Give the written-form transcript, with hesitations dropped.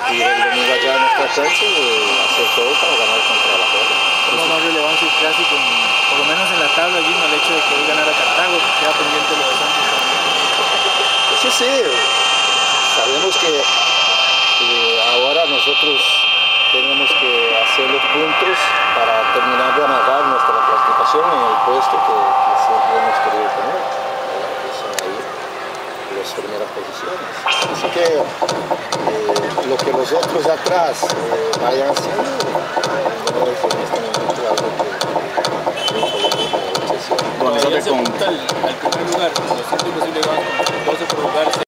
y el domingo allá en nuestra cancha hacer todo para ganar contra la Puebla. ¿Cómo más relevancia el clásico, por lo menos en la tabla, Gino, el hecho de que hoy ganara Cartago, que queda pendiente lo de Santos? Sí, sí, sabemos que ahora nosotros tenemos que hacer los puntos para terminar de amarrar nuestra clasificación en el puesto que siempre hemos querido tener, ¿verdad? Que son ahí las primeras posiciones. Así que lo que los otros atrás vayan haciendo no es en este momento algo que Todavía se apunta al primer lugar, los últimos ilegales, 12 por lugar.